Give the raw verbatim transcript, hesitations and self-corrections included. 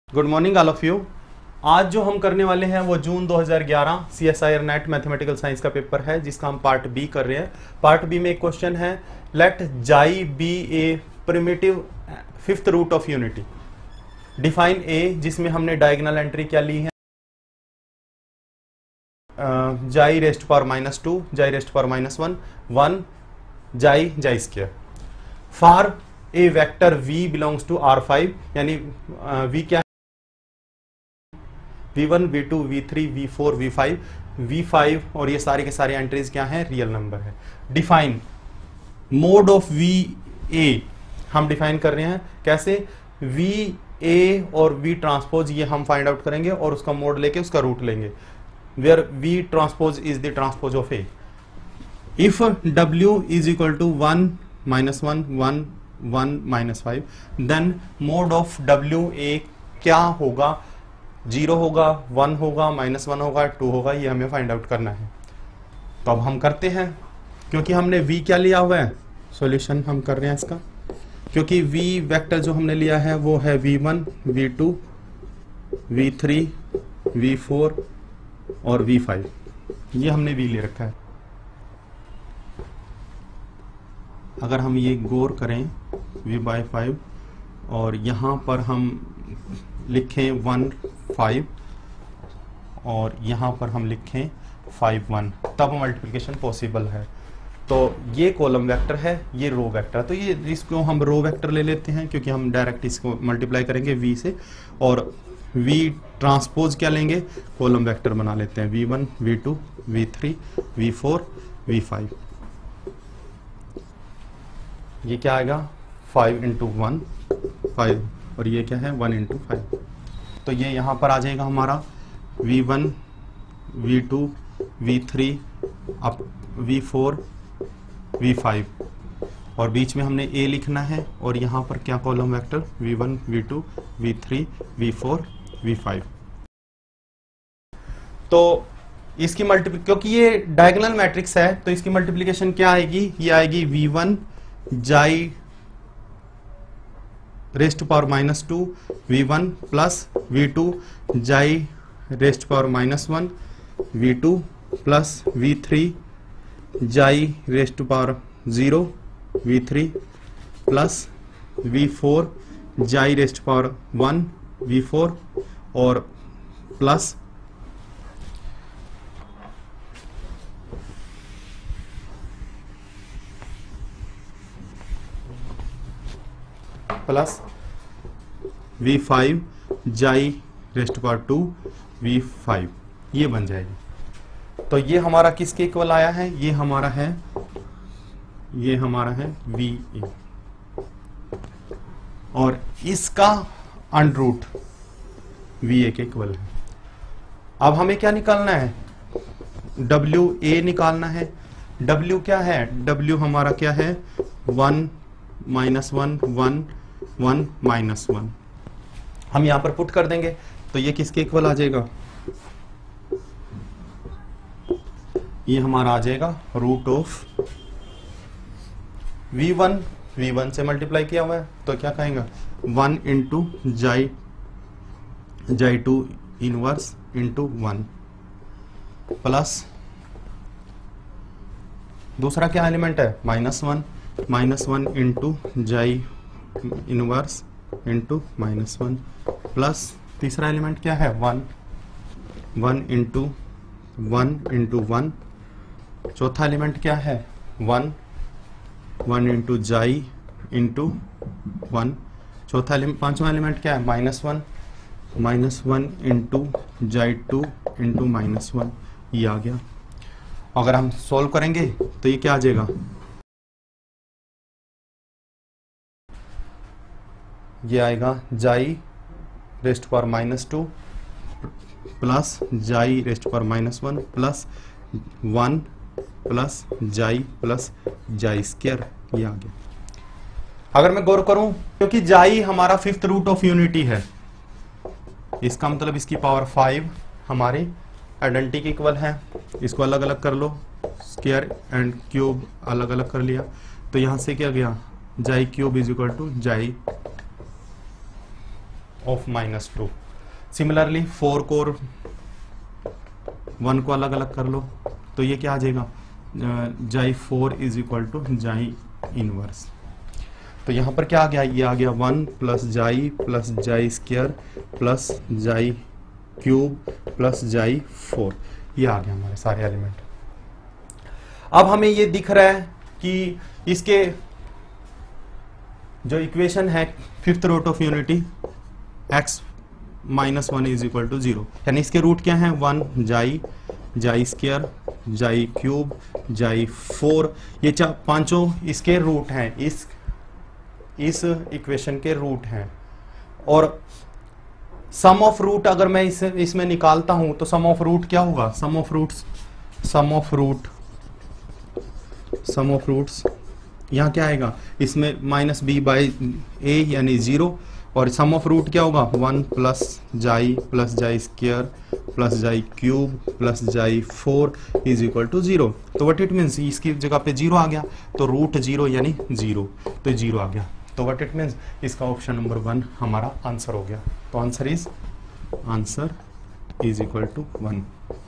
Good morning all of you. आज जो हम करने वाले हैं वो जून दो हज़ार ग्यारह C S I R NET mathematical science का पेपर है, जिसका हम पार्ट बी कर रहे हैं। पार्ट बी में एक क्वेश्चन है, let xi be a primitive fifth root of unity, define A, जिसमें हमने डायगोनल एंट्री क्या ली है, xi raised power minus two, xi raised power minus one, one xi xi square. For a vector v belongs to R five, यानी v क्या है, V one, V two, V three, V four, V five, V five, और ये सारे के सारे entries क्या हैं, रियल नंबर है। Define mode of V A, हम डिफाइन कर रहे हैं कैसे, वी ए और वी ट्रांसपोज ये हम फाइंड आउट करेंगे और उसका मोड लेके उसका रूट लेंगे, where V transpose is the transpose of A. If w is equal to one minus one, one one minus five, then mod of W A क्या होगा, जीरो होगा, वन होगा, माइनस वन होगा, to होगा, ये हमें find out करना है। तो अब हम करते हैं, क्योंकि हमने v क्या लिया हुआ है, सॉल्यूशन हम कर रहे हैं इसका, क्योंकि v वेक्टर जो हमने लिया है वो है V one, V two, V three, V four और वी फाइव, ये हमने v ले रखा है। अगर हम ये गौर करें v बाई फाइव और यहाँ पर हम लिखें वन फाइव और यहाँ पर हम लिखें फाइव वन, तब मल्टीप्लिकेशन पॉसिबल है। तो ये कॉलम वेक्टर है, ये रो वेक्टर, तो ये इसको हम रो वेक्टर ले लेते हैं, क्योंकि हम डायरेक्ट इसको मल्टीप्लाई करेंगे v से, और v ट्रांसपोज क्या लेंगे, कॉलम वेक्टर बना लेते हैं, V one, V two, V three, V four, V five. ये क्या आएगा, फाइव इंटू वन, फाइव, और ये क्या है, वन इंटू फाइव। तो ये यहाँ पर आ जाएगा हमारा V one, V two, V three, up V four, V five, और बीच में हमने ए लिखना है, और यहाँ पर क्या column vector, V one, V two, V three, V four, V five. तो इसकी मल्टीप्ली क्योंकि ये डायगोनल मैट्रिक्स है, तो इसकी मल्टीप्लिकेशन क्या आएगी, ये आएगी V one xi raised power minus two, V one plus V two xi raised power minus one, V two plus V three xi raised power zero, V three plus V four xi raised power one, V four, और plus plus V five xi raised power two, V five, ये बन जाएगी। तो ये हमारा किसके equal आया है, ये हमारा है, ये हमारा है वी ए, और इसका अंडर रूट वी ए के इक्वल है। अब हमें क्या निकालना है, डब्ल्यू ए निकालना है। डब्ल्यू क्या है, डब्ल्यू हमारा क्या है, one minus one, one one minus one, हम यहां पर पुट कर देंगे, तो ये किसके इक्वल आ जाएगा, ये हमारा आ जाएगा root of V one, V one से मल्टीप्लाई किया हुआ है, तो क्या कहेंगे, one into xi xi two inverse into one, plus दूसरा क्या एलिमेंट है, minus one, minus one into xi inverse into minus one, plus तीसरा एलिमेंट क्या है, one, one into one into one, चौथा एलिमेंट क्या है, one, one into xi into one, चौथा एलिमेंट, पांचवा एलिमेंट क्या है, minus one, minus one into xi two into minus one, ये आ गया। अगर हम सॉल्व करेंगे तो ये क्या आ जाएगा, ये आएगा xi raised power minus two plus xi raised power minus one plus one plus xi plus xi square, ये आ गया। अगर मैं गौर करूं, क्योंकि जाई हमारा फिफ्थ रूट ऑफ यूनिटी है, इसका मतलब इसकी पावर फाइव हमारी आइडेंटिटी के इक्वल है। इसको अलग अलग कर लो, स्क्वायर एंड क्यूब अलग अलग कर लिया, तो यहां से क्या गया, xi cube is equal to xi of minus two. Similarly four को और वन को अलग अलग कर लो तो ये क्या आ जाएगा, xi four is equal to xi inverse. तो यहां पर क्या आ गया, ये आ गया one plus xi plus xi square plus xi cube plus xi four, ये आ गया हमारे सारे एलिमेंट। अब हमें ये दिख रहा है कि इसके जो इक्वेशन है fifth root of unity X minus one is equal to zero, यानी इसके रूट क्या है, वन जाई जाई स्क्वायर जाई क्यूब जाई फोर, ये चार पांचों इसके रूट हैं, इस इस इक्वेशन के रूट हैं। और सम ऑफ रूट अगर मैं इस इसमें निकालता हूं तो सम ऑफ रूट क्या होगा, sum of roots sum of root sum of roots यहाँ क्या आएगा, इसमें माइनस बी बाई ए यानी जीरो, और सम ऑफ रूट क्या होगा, one plus xi plus xi square plus xi cube plus xi four is equal to zero. तो what it means, इसकी जगह पे जीरो आ गया तो रूट जीरो यानी जीरो, तो जीरो आ गया। तो व्हाट इट मीन्स, इसका ऑप्शन नंबर वन हमारा आंसर हो गया। तो answer is answer is equal to one.